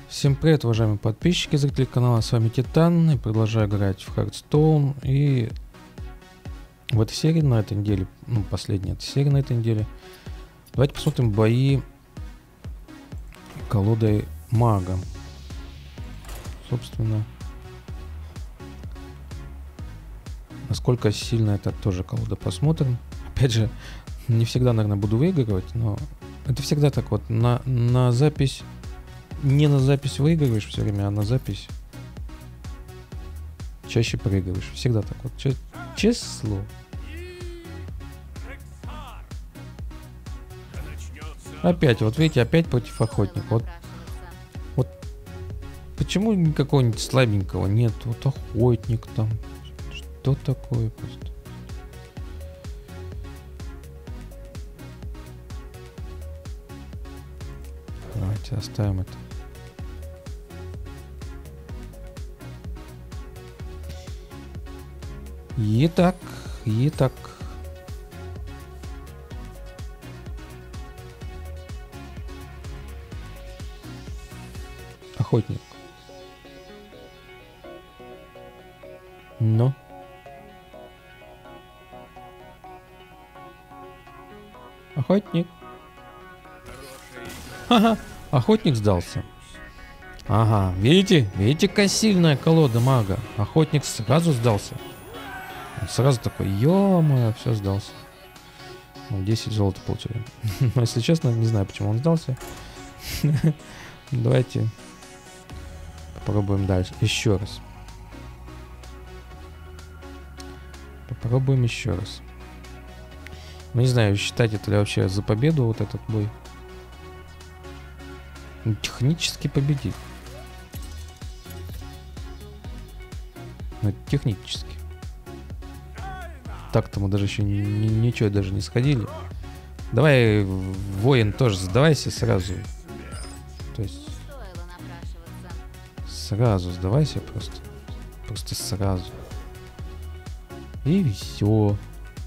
Всем привет, уважаемые подписчики, зрители канала, с вами Титан, и продолжаю играть в Hearthstone. И в этой серии, на этой неделе, последняя эта серия на этой неделе, давайте посмотрим бои колодой мага. Собственно, насколько сильно это тоже колода, посмотрим. Опять же, не всегда, наверное, буду выигрывать, но это всегда так вот, на запись. Не на запись выигрываешь все время, а на запись чаще проигрываешь. Всегда так вот. Число. Опять, вот видите, опять против охотника. Вот почему какого-нибудь слабенького нет? Вот охотник там. Что такое просто? Давайте оставим это. Итак. Охотник. Но. Охотник. Ага, охотник сдался. Ага, видите, какая сильная колода мага. Охотник сразу сдался. Он сразу такой, ё-моё, все, сдался. 10 золота получили. Но, если честно, не знаю, почему он сдался. Давайте попробуем дальше. Еще раз. Попробуем еще раз. Ну, не знаю, считать это ли вообще за победу вот этот бой. Технически победить. Ну, технически. Так-то мы даже еще ничего даже не сходили. Давай, воин, тоже сдавайся сразу. То есть сразу сдавайся просто. Просто сразу. И все.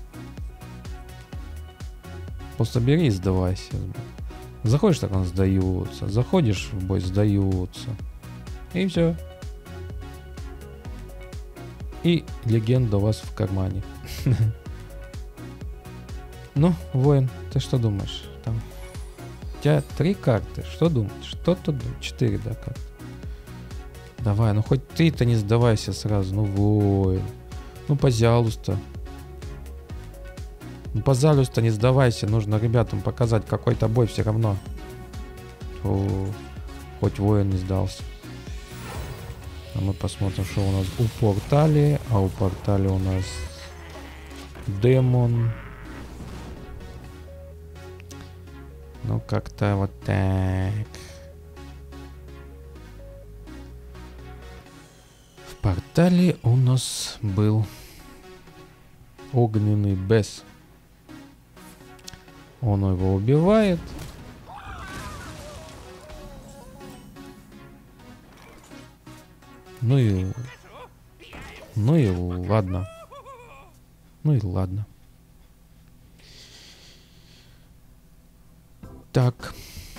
Просто бери и сдавайся. Заходишь, так он сдается. Заходишь в бой, сдается. И все. И легенда у вас в кармане. Ну, воин, ты что думаешь? Там у тебя 3 карты. Что думаешь? Что тут? 4, да, карты. Давай, ну хоть ты-то не сдавайся сразу. Ну, воин. Ну, пожалуйста. Ну, пожалуйста, не сдавайся. Нужно ребятам показать какой-то бой все равно. Хоть воин не сдался. А мы посмотрим, что у нас у портали. А у портали у нас демон. Ну, как-то вот так. В портале у нас был огненный бес. Он его убивает. Ну и ладно. Ну и ладно. Так.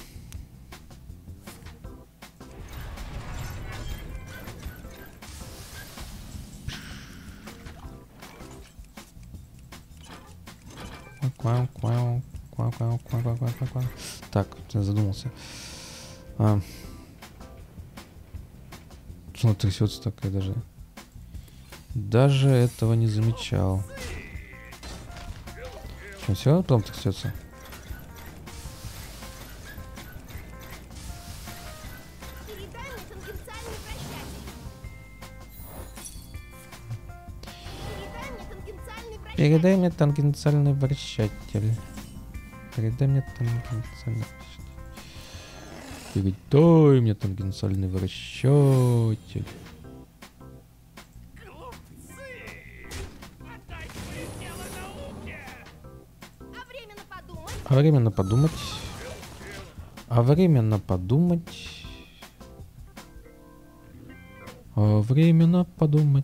Так, я задумался. Что трясется такая даже. Даже этого не замечал. Что, все равно потом трясется? Передай мне тангенциальный вращатель. Передай мне тангенциальный вращатель. Передай мне тангенциальный вращатель. А временно подумать. А временно подумать. А временно подумать.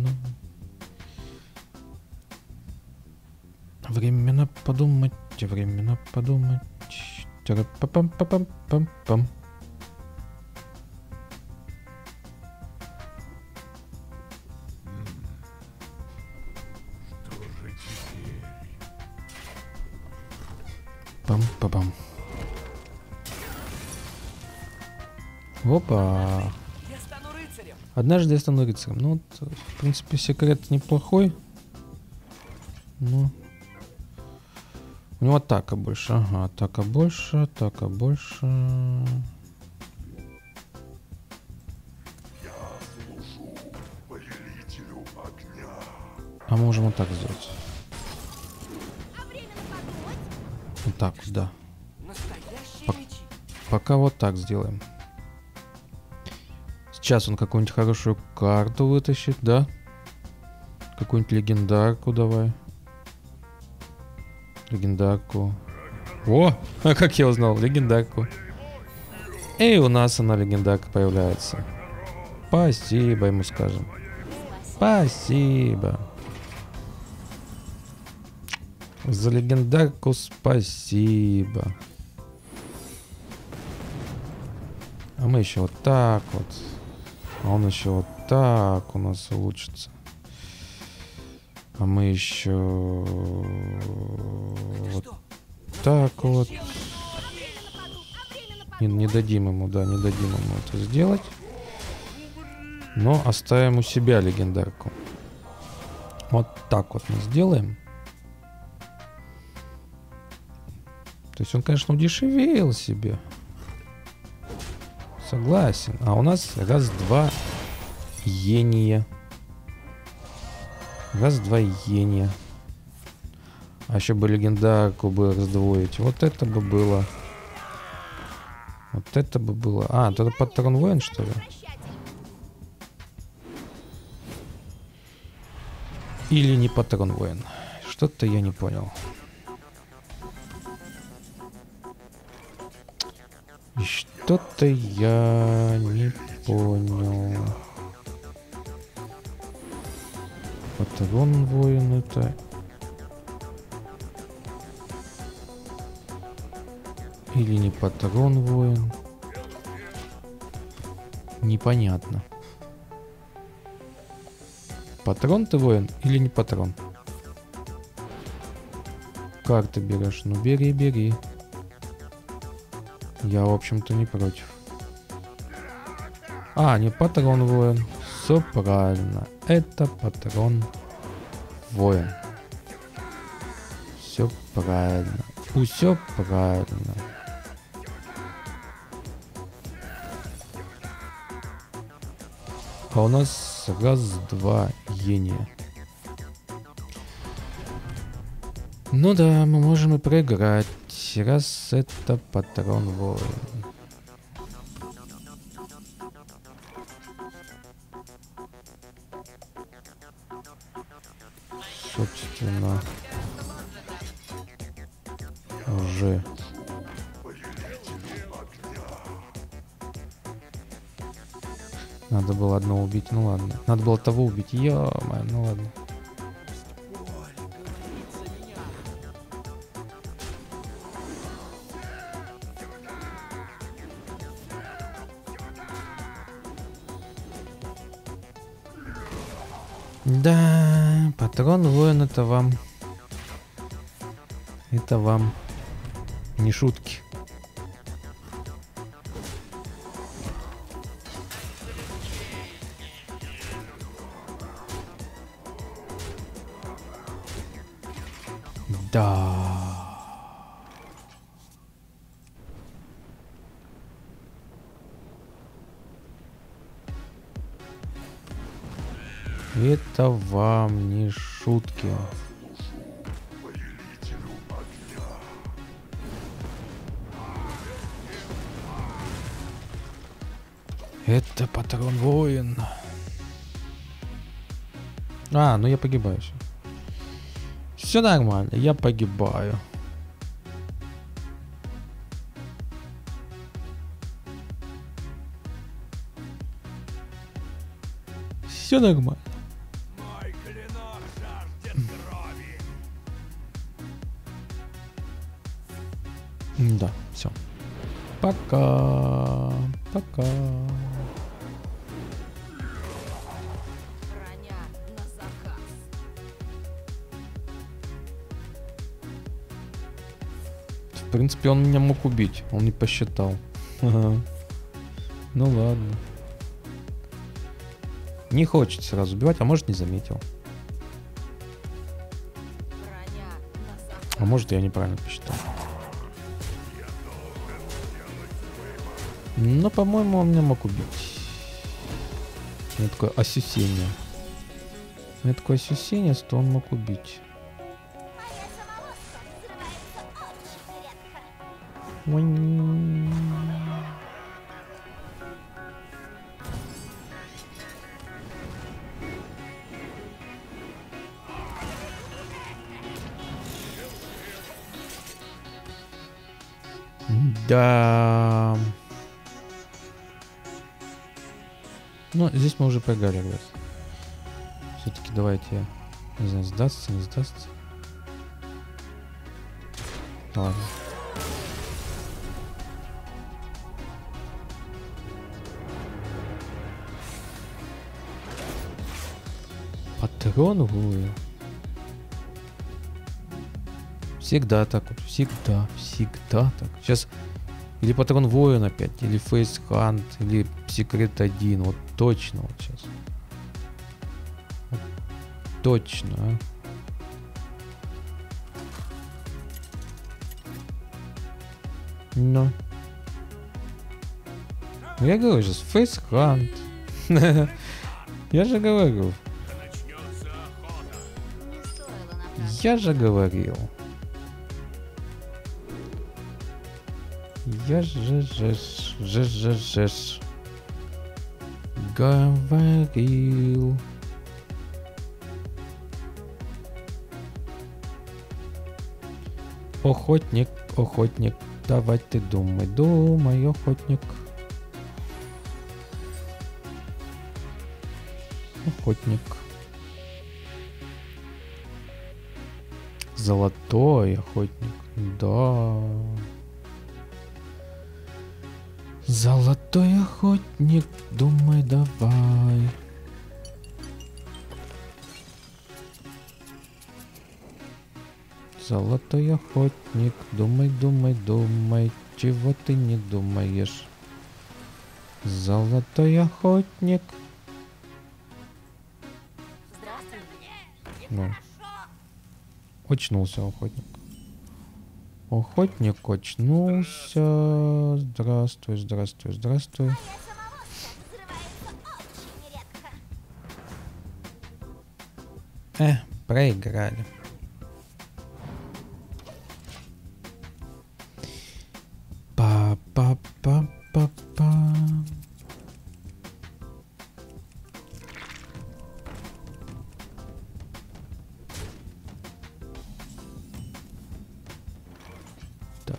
Временно подумать. Временно подумать. Пам-пам-пам-пам-пам. Пам-пам. Опа. Я стану рыцарем. Однажды я стану рыцарем. Ну, вот, в принципе, секрет неплохой. Ну. У него атака больше. Ага, атака больше, атака больше. А можем вот так сделать. Вот так, да. Настоящие мечи. Пока вот так сделаем. Сейчас он какую-нибудь хорошую карту вытащит, да? Какую-нибудь легендарку давай. Легендарку. О! А как я узнал? Легендарку. И у нас она, легендарка, появляется. Спасибо ему скажем. Спасибо. За легендарку спасибо. А мы еще вот так вот. А он еще вот так у нас улучшится. А мы еще вот так вот. Не дадим ему, да, не дадим ему это сделать. Но оставим у себя легендарку. Вот так вот мы сделаем. То есть он, конечно, удешевил себе. Согласен. А у нас раз-два ения. Раз-два ения. А еще бы легендарку бы раздвоить. Вот это бы было. Вот это бы было. А, это патрон воин, что ли? Или не патрон воин? Что-то я не понял. И что-то я не понял. Патрон воин это... Или не патрон воин? Непонятно. Патрон ты воин или не патрон? Карты берешь? Ну бери, бери. Я, в общем-то, не против. А, не патрон воин. Все правильно. Это патрон воин. Все правильно. Все правильно. А у нас раз-два ения. Ну да, мы можем и проиграть, раз это патрон воин. Собственно, уже. Надо было одно убить, ну ладно. Надо было того убить, ё-моё, ну ладно. Да, патрон воин это вам. Это вам не шутки. Да. Это вам не шутки. Это патрон воин. А, ну я погибаю. Все нормально, я погибаю. Все нормально. Мой клинок жаждет крови. Да, все. Пока. Пока. Броня на заказ. В принципе, он меня мог убить. Он не посчитал. Ага. Ну ладно. Не хочет сразу убивать, а может не заметил. Броня на А может я неправильно посчитал. Но, по-моему, он меня мог убить. У меня такое ощущение. У меня такое ощущение, что он мог убить. Уинь. Да. Ну, здесь мы уже проиграли, ребят. Все-таки давайте, не знаю, сдастся, не сдастся. Ладно. Патрон Вуя. Всегда так вот, всегда так. Сейчас или патрон воин опять, или фейс хант, или секрет 1. Вот точно вот сейчас. Вот точно, а. Ну. Я говорю сейчас, фейс хант. Я же говорю. Начнется охота. Не стоило напрашиваться. Я же говорил. Я же говорил. Охотник, охотник, давай ты думай, думай, охотник. Охотник. Золотой охотник, да. Золотой охотник, думай, давай. Золотой охотник, думай, думай, думай, чего ты не думаешь? Золотой охотник. Здравствуй. Ну. Очнулся охотник. Охотник очнулся. Здравствуй, здравствуй, здравствуй. Проиграли. Па-па-па-па-па. Так.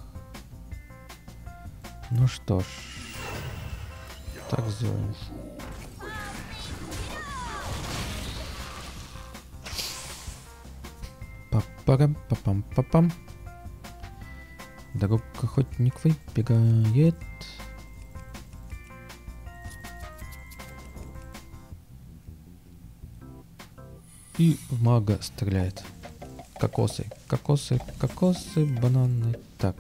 Ну что ж. Так сделаем. Па-парам-па-пам-па-пам. Друг охотник выбегает. И в мага стреляет. Кокосы, кокосы, кокосы, бананы. Так.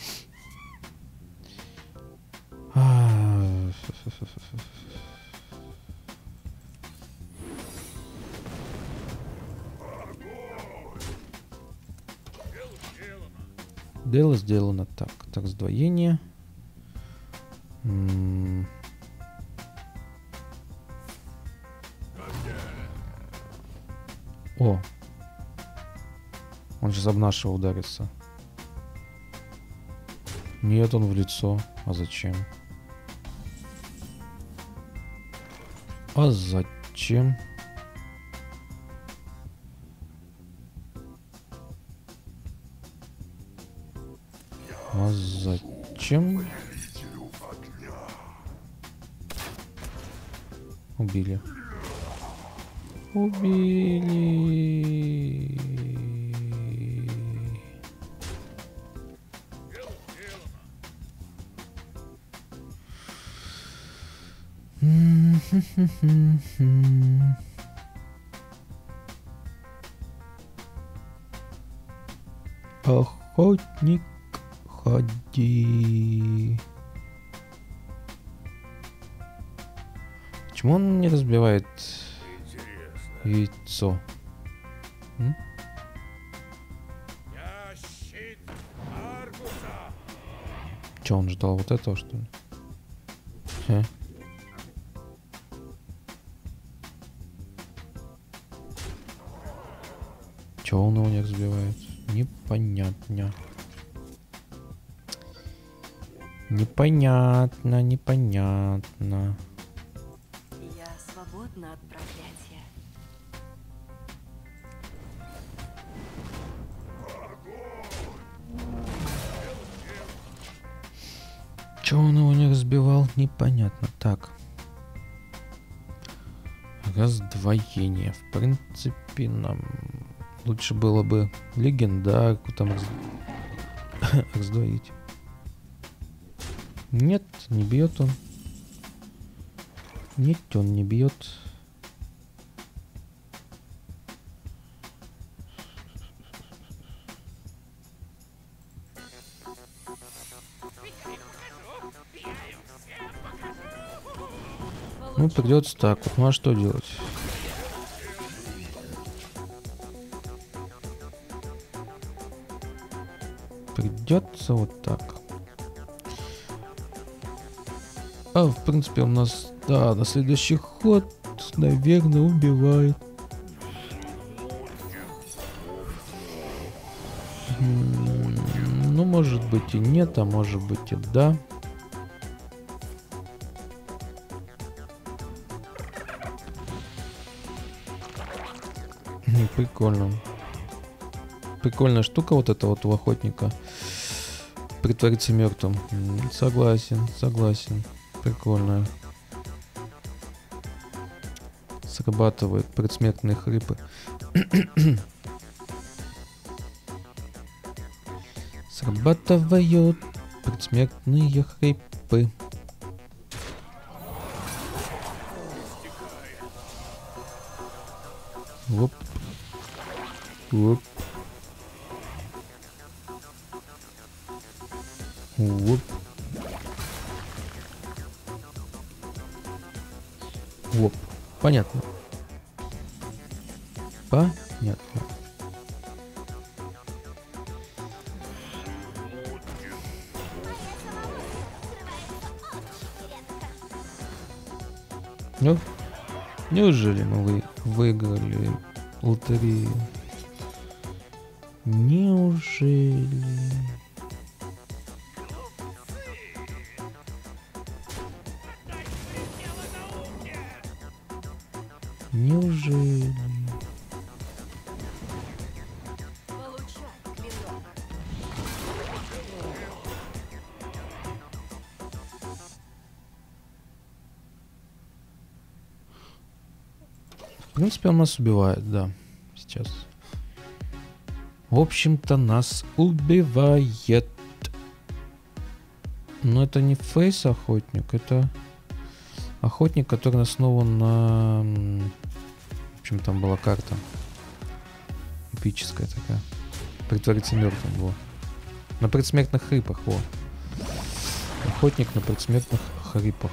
Дело сделано. Так, так, сдвоение. О! Он сейчас об нашего ударится. Нет, он в лицо. А зачем? А зачем? А зачем? Убили. Убили. Охотник, Уходи. Почему он не разбивает яйцо? М? Я щит Аргуса. Че, он ждал вот этого, что ли? Хе. Че он его не разбивает? Непонятно. Непонятно, непонятно. Я свободна от проклятия. Че он его не разбивал? Непонятно. Так. Раздвоение. В принципе, нам лучше было бы легендарку там раздвоить. Нет, не бьет он. Нет, он не бьет. Ну, придется так вот. Ну, а что делать? Придется вот так. А, в принципе, у нас, да, на следующий ход, наверное, убивает. Ну, может быть и нет, а может быть и да. Прикольно. Прикольная штука вот эта вот у охотника. Притвориться мертвым. Согласен, согласен. Прикольно. Срабатывает предсмертные хрипы. Срабатывают предсмертные хрипы. Оп. Оп. Оп. Оп. Понятно. Понятно. Ну, неужели мы выиграли лотерею? Неужели? Неужели? Получай, клинок. В принципе, он нас убивает, да. Сейчас. В общем-то, нас убивает. Но это не фейс-охотник, это охотник, который основан на... В общем, там была карта. Эпическая такая. Притвориться мертвым, во. На предсмертных хрипах, во. Охотник на предсмертных хрипах.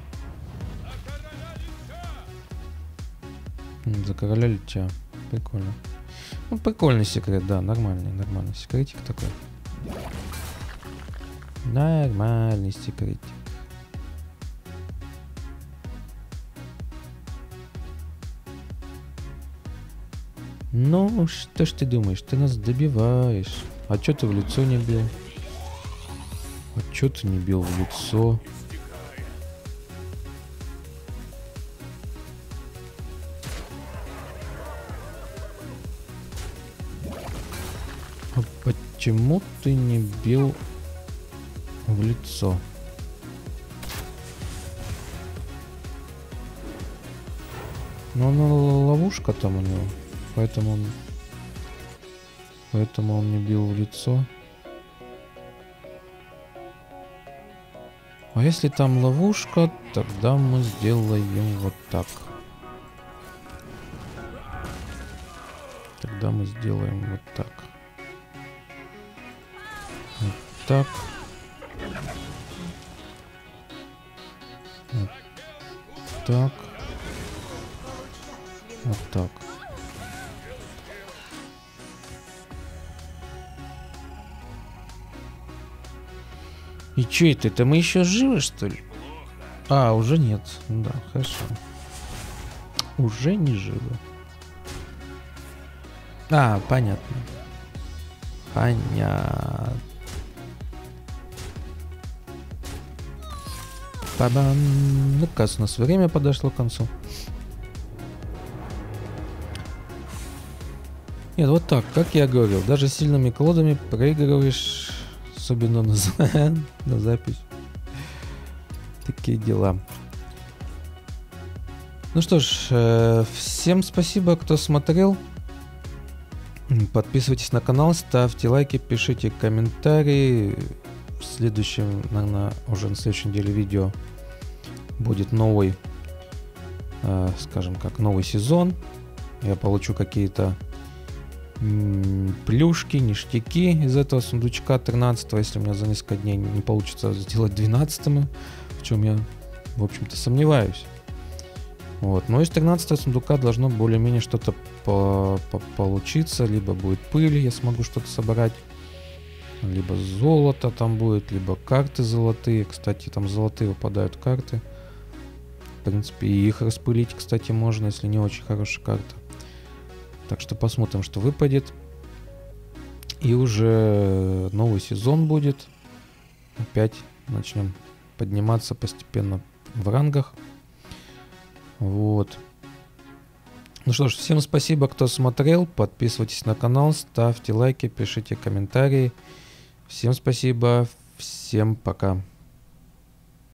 За короля лича. Прикольно. Ну, прикольный секрет, да, нормальный секретик такой. Нормальный секретик. Ну, что ж ты думаешь? Ты нас добиваешь. А чё ты в лицо не бил? А чё ты не бил в лицо? А почему ты не бил в лицо? Ну, она ловушка там у него. Поэтому он не бил в лицо. А если там ловушка, тогда мы сделаем вот так. Тогда мы сделаем вот так. Вот так. Вот так. Вот так. И чё это? Это мы еще живы, что ли? А, уже нет. Да, хорошо. Уже не живы. А, понятно. Понятно. Па-бам. Ну, кажется, у нас время подошло к концу. Нет, вот так, как я говорил, даже с сильными колодами проигрываешь, особенно на запись. Такие дела. Ну что ж, всем спасибо, кто смотрел. Подписывайтесь на канал, ставьте лайки, пишите комментарии. В следующем, наверное, уже на следующей неделе видео будет новый, скажем как, новый сезон. Я получу какие-то плюшки, ништяки из этого сундучка 13, если у меня за несколько дней не получится сделать 12-м, в чем я, в общем-то, сомневаюсь. Вот. Но из 13 сундука должно более-менее что-то получиться. Либо будет пыль, я смогу что-то собрать. Либо золото там будет, либо карты золотые. Кстати, там золотые выпадают карты. В принципе, и их распылить, кстати, можно, если не очень хорошая карта. Так что посмотрим, что выпадет. И уже новый сезон будет. Опять начнем подниматься постепенно в рангах. Вот. Ну что ж, всем спасибо, кто смотрел. Подписывайтесь на канал, ставьте лайки, пишите комментарии. Всем спасибо, всем пока.